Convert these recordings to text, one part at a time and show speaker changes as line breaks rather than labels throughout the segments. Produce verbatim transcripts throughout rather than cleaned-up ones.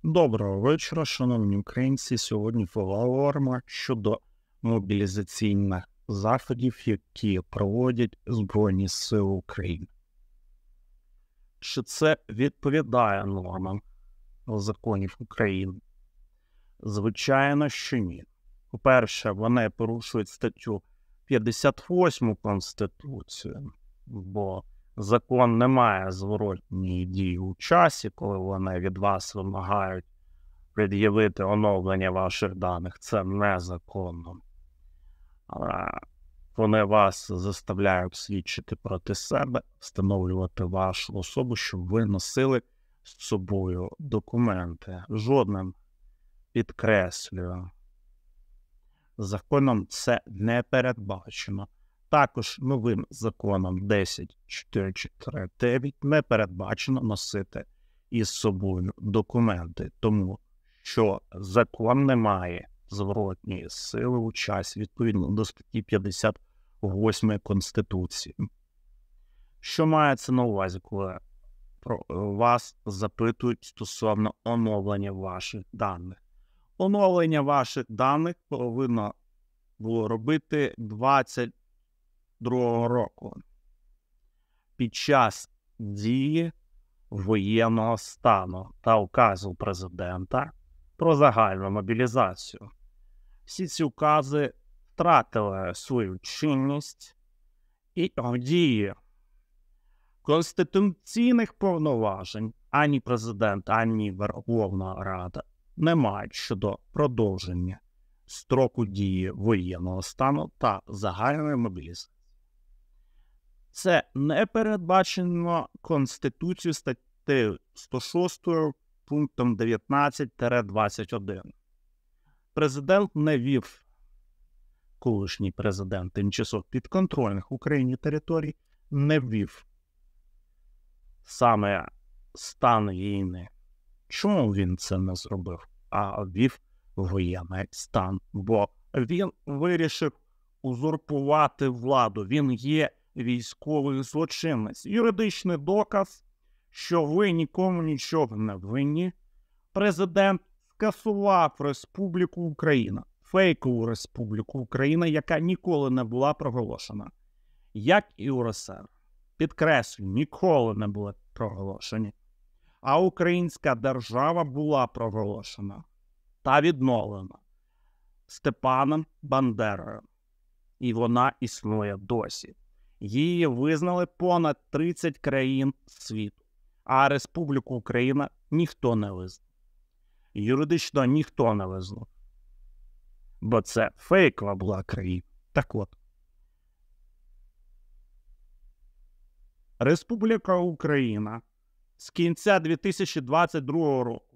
Доброго вечора, шановні українці. Сьогодні поговоримо щодо мобілізаційних заходів, які проводять Збройні Сили України. Чи це відповідає нормам законів України? Звичайно, що ні. По-перше, вони порушують статтю п'ятдесят восьму Конституції, бо закон не має зворотньої дії у часі, коли вони від вас вимагають пред'явити оновлення ваших даних. Це незаконно. Вони вас заставляють свідчити проти себе, встановлювати вашу особу, щоб ви носили з собою документи. Жодним, підкреслюю, законом це не передбачено. Також новим законом десять чотири чотири дев'ять не передбачено носити із собою документи, тому що закон не має зворотньої сили у часі відповідно до статті п'ятдесят восьмої Конституції. Що мається на увазі, коли про вас запитують стосовно оновлення ваших даних? Оновлення ваших даних повинно було робити двадцять другого року під час дії воєнного стану та указу президента про загальну мобілізацію. Всі ці укази втратили свою чинність і в дії конституційних повноважень ані президент, ані Верховна Рада не мають щодо продовження строку дії воєнного стану та загальної мобілізації. Це не передбачено Конституцією статтею сто шість пунктом дев'ятнадцять двадцять один. Президент не ввів, колишній президент тимчасово підконтрольних Україні територій, не ввів саме стан війни. Чому він це не зробив, а ввів воєнний стан? Бо він вирішив узурпувати владу. Він є військовий злочинець. Юридичний доказ, що ви нікому нічого не винні. Президент скасував Республіку Україна, фейкову Республіку Україна, яка ніколи не була проголошена. Як і УРСР. Підкреслюю, ніколи не були проголошені. А українська держава була проголошена та відновлена Степаном Бандерою. І вона існує досі. Її визнали понад тридцять країн світу, а Республіку Україна ніхто не визнав. Юридично ніхто не визнав, бо це фейкова була країна. Так от, Республіка Україна з кінця дві тисячі двадцять другого року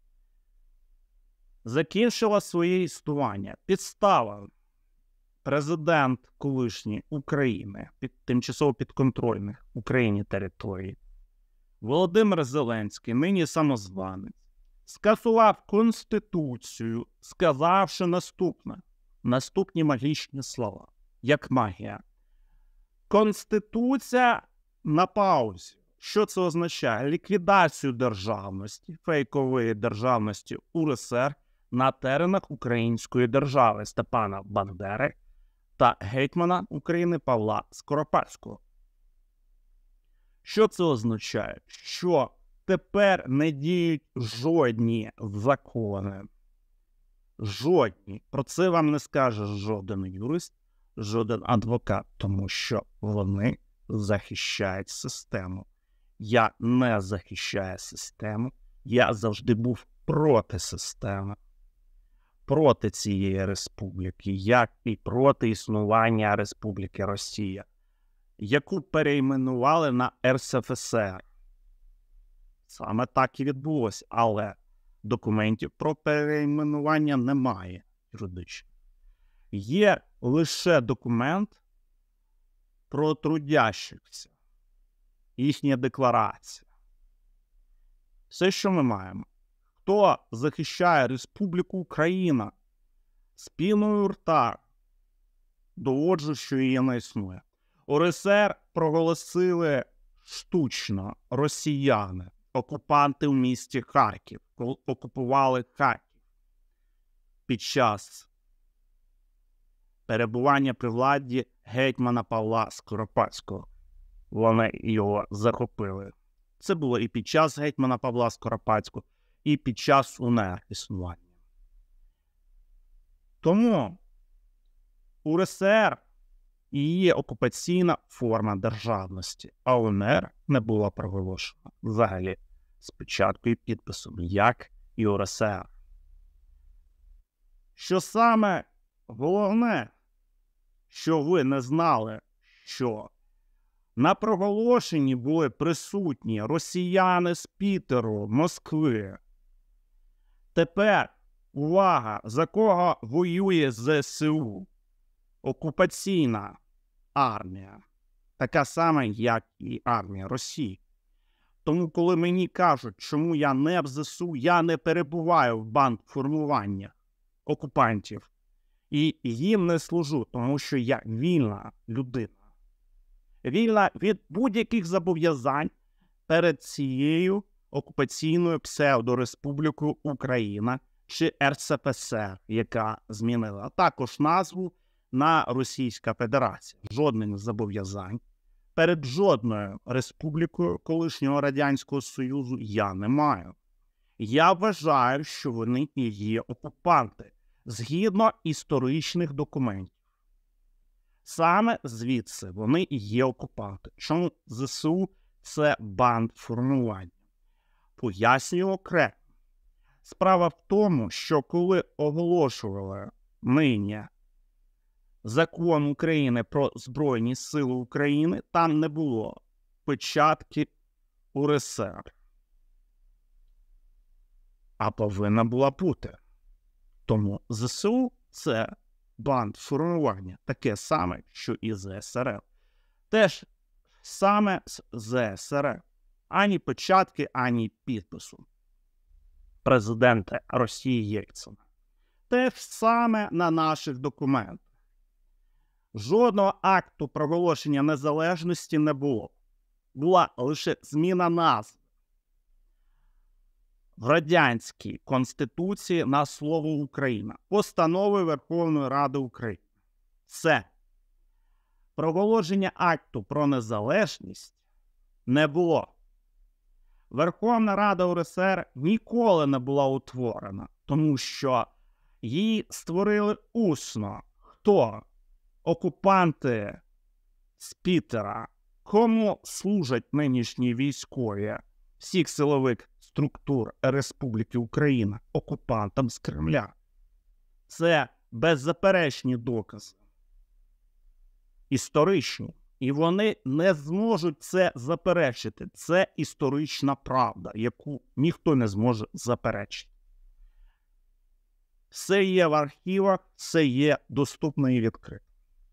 закінчила своє існування. Підстава: президент колишній України, під тимчасово підконтрольних Україні території, Володимир Зеленський, нині самозванець, скасував Конституцію, сказавши наступне, наступні магічні слова, як магія. Конституція на паузі. Що це означає? Ліквідацію державності, фейкової державності УРСР на теренах української держави Степана Бандери та гетьмана України Павла Скоропадського. Що це означає? Що тепер не діють жодні закони. Жодні. Про це вам не скаже жоден юрист, жоден адвокат, тому що вони захищають систему. Я не захищаю систему, я завжди був проти системи, проти цієї республіки, як і проти існування Республіки Росія, яку перейменували на Ер Ес Еф Ес Ер. Саме так і відбулося, але документів про перейменування немає юридично. Є лише документ про трудящихся, їхня декларація. Все, що ми маємо. Хто захищає Республіку Україна з піною рта, доводжу, що її не існує. УРСР проголосили штучно росіяни окупанти в місті Харків, коли окупували Харків під час перебування при владі гетьмана Павла Скоропадського. Вони його захопили. Це було і під час гетьмана Павла Скоропадського, і під час УНР існування. Тому УРСР і є окупаційна форма державності, а УНР не була проголошена взагалі спочатку і підписом, як і УРСР. Що саме головне, що ви не знали, що на проголошенні були присутні росіяни з Пітеру, Москви. Тепер, увага, за кого воює ЗСУ? Окупаційна армія. Така сама, як і армія Росії. Тому, коли мені кажуть, чому я не в ЗСУ, я не перебуваю в бандформуваннях окупантів. І їм не служу, тому що я вільна людина. Вільна від будь-яких зобов'язань перед цією окупаційною псевдореспублікою Україна чи ер ес еф ес ер, яка змінила також назву на Російська Федерація. Жодних зобов'язань перед жодною республікою колишнього Радянського Союзу я не маю. Я вважаю, що вони і є окупанти, згідно історичних документів. Саме звідси вони і є окупанти. Чому ЗСУ – це бандформування? Пояснюю окремо. Справа в тому, що коли оголошували нині Закон України про Збройні Сили України, там не було печатки УРСР. А повинна була бути. Тому ЗСУ – це бандформування, таке саме, що і зе ес ер ер. Теж саме з зе ес ер ер. Ані печатки, ані підпису президента Росії Єльцина. Те ж саме на наших документах. Жодного акту проголошення незалежності не було. Була лише зміна назви в Радянській Конституції на слово Україна. Постанови Верховної Ради України. Все. Проголошення акту про незалежність не було. Верховна Рада у ер ес ер ніколи не була утворена, тому що її створили усно. Хто? Окупанти з Пітера. Кому служать нинішні військові всіх силових структур Республіки Україна? Окупантам з Кремля. Це беззаперечні докази. Історичні. І вони не зможуть це заперечити. Це історична правда, яку ніхто не зможе заперечити. Все є в архівах, все є доступно і відкрито.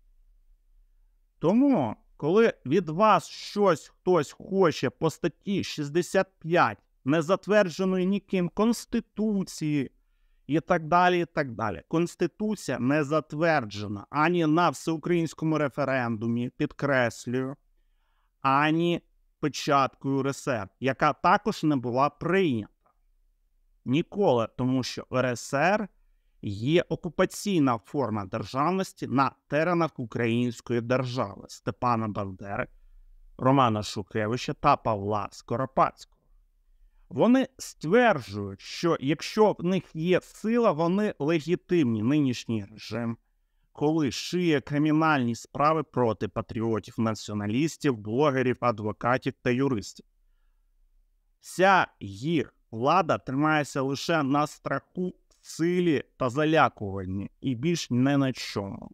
Тому, коли від вас щось хтось хоче по статті шістдесят п'ять незатвердженої ніким Конституції і так далі, і так далі. Конституція не затверджена ані на всеукраїнському референдумі, підкреслюю, ані печаткою ер ес ер, яка також не була прийнята. Ніколи, тому що ер ес ер є окупаційна форма державності на теренах української держави Степана Бандери, Романа Шухевича та Павла Скоропадського. Вони стверджують, що якщо в них є сила, вони легітимні. Нинішній режим, коли шиє кримінальні справи проти патріотів, націоналістів, блогерів, адвокатів та юристів. Вся їх влада тримається лише на страху, силі та залякуванні, і більш не на чому.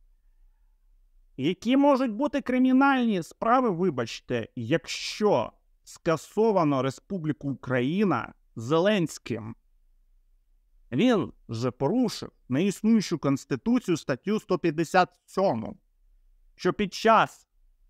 Які можуть бути кримінальні справи, вибачте, якщо скасовано Республіку Україна Зеленським? Він вже порушив неіснуючу Конституцію статтю сто п'ятдесят сьому, що під час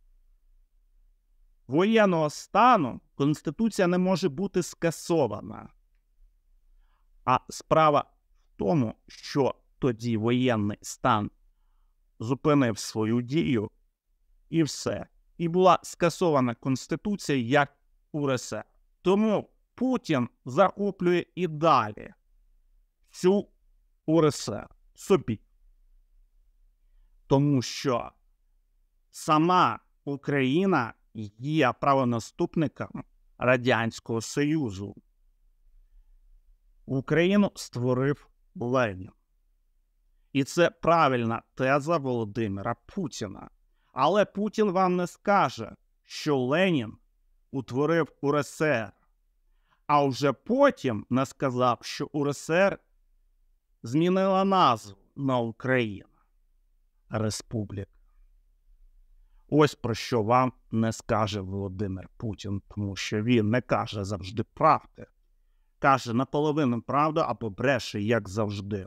воєнного стану Конституція не може бути скасована. А справа в тому, що тоді воєнний стан зупинив свою дію і все. І була скасована Конституція як у ер ес ер. Тому Путін захоплює і далі всю УРСР собі. Тому що сама Україна є правонаступником Радянського Союзу. Україну створив Ленін. І це правильна теза Володимира Путіна. Але Путін вам не скаже, що Ленін утворив УРСР, а вже потім не сказав, що УРСР змінила назву на Україну. Республіка. Ось про що вам не скаже Володимир Путін, тому що він не каже завжди правди. Каже наполовину правду або бреше, як завжди.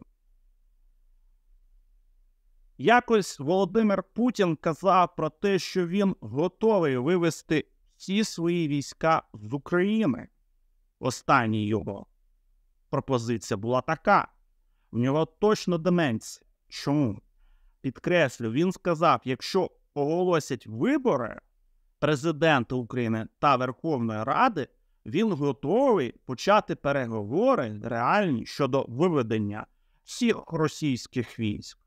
Якось Володимир Путін казав про те, що він готовий вивести всі свої війська з України. Остання його пропозиція була така. В нього точно деменція. Чому? Підкреслю, він сказав, якщо оголосять вибори президента України та Верховної Ради, він готовий почати переговори реальні щодо виведення всіх російських військ.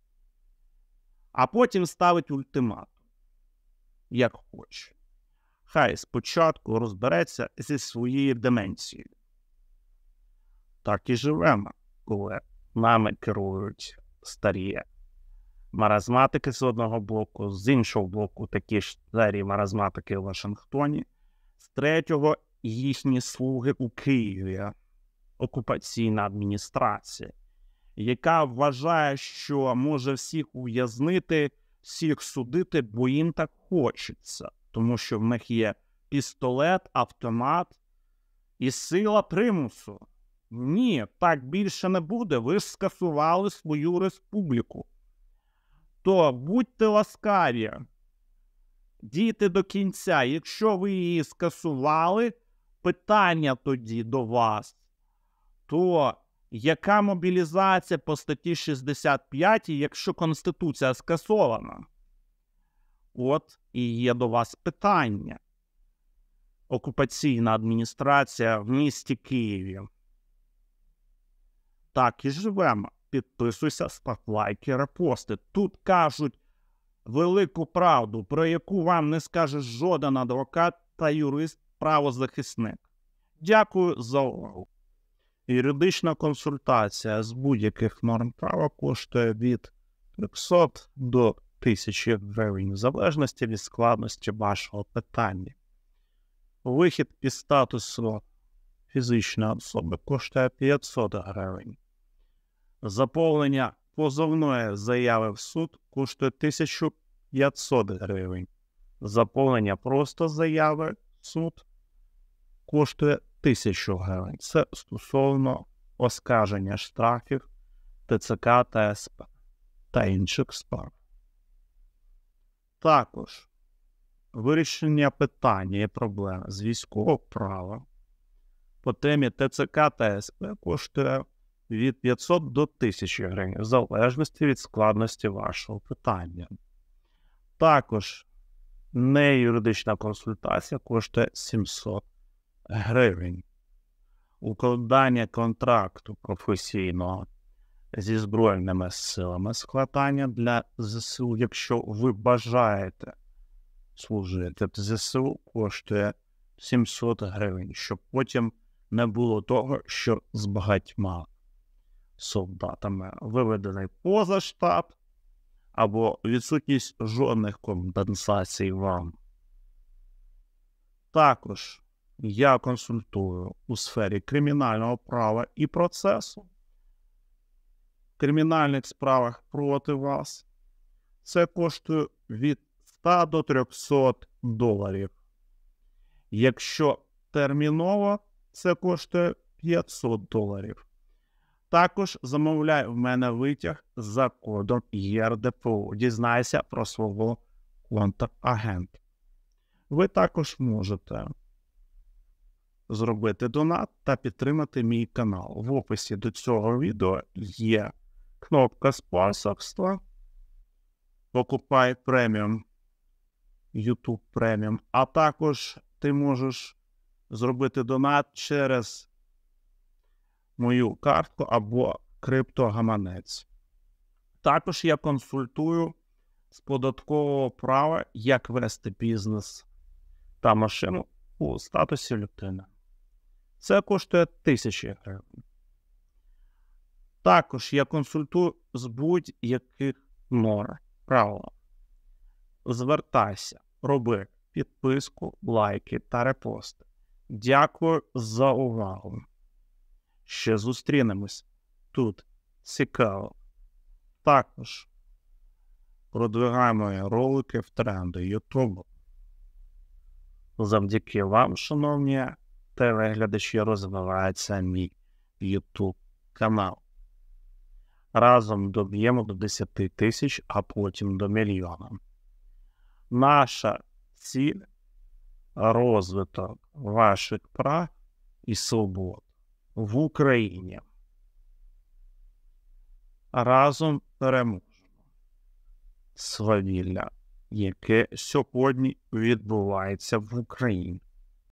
А потім ставить ультиматум, як хоче. Хай спочатку розбереться зі своєю деменцією. Так і живемо, коли нами керують старі маразматики з одного боку, з іншого боку такі ж старі маразматики в Вашингтоні, з третього їхні слуги у Києві, окупаційна адміністрація, яка вважає, що може всіх ув'язнити, всіх судити, бо їм так хочеться, тому що в них є пістолет, автомат і сила примусу. Ні, так більше не буде, ви ж скасували свою республіку. То будьте ласкаві, дійте до кінця. Якщо ви її скасували, питання тоді до вас, то яка мобілізація по статті шістдесят п'ять, якщо Конституція скасована? От і є до вас питання. Окупаційна адміністрація в місті Києві. Так і живемо. Підписуйся, став лайки, репости. Тут кажуть велику правду, про яку вам не скаже жоден адвокат та юрист-правозахисник. Дякую за увагу. Юридична консультація з будь-яких норм права коштує від трьохсот до тисячі гривень, в залежності від складності вашого питання. Вихід із статусу фізичної особи коштує п'ятсот гривень. Заповнення позовної заяви в суд коштує тисячу п'ятсот гривень. Заповнення просто заяви в суд коштує тисячу гривень. Це стосовно оскарження штрафів ТЦК та СП та інших справ. Також вирішення питання і проблеми з військового права по темі ТЦК та СП коштує від п'ятсот до тисячі гривень, в залежності від складності вашого питання. Також неюридична консультація коштує сімсот гривень. Укладання контракту професійного зі Збройними силами, складання для ЗСУ, якщо ви бажаєте служити в ЗСУ, коштує сімсот гривень, щоб потім не було того, що з багатьма солдатами виведений поза штат або відсутність жодних компенсацій вам. Також я консультую у сфері кримінального права і процесу. В кримінальних справах проти вас це коштує від ста до трьохсот доларів. Якщо терміново, це коштує п'ятсот доларів. Також замовляй в мене витяг за кодом ЄРДПУ. Дізнайся про свого контрагента. Ви також можете зробити донат та підтримати мій канал. В описі до цього відео є кнопка спонсорства. Покупай преміум, YouTube преміум, а також ти можеш зробити донат через мою картку або криптогаманець. Також я консультую з податкового права, як вести бізнес та машину у статусі людини. Це коштує тисячі гривень. Також я консультую з будь-яких норм правил. Звертайся, роби підписку, лайки та репости. Дякую за увагу. Ще зустрінемось. Тут цікаво. Також продвигаємо ролики в тренди Ютубу. Завдяки вам, шановні телеглядачі, розвивається мій Ютуб канал. Разом доб'ємо до десяти тисяч, а потім до мільйона. Наша ціль – розвиток ваших прав і свобод в Україні. Разом переможемо свавілля, яке сьогодні відбувається в Україні.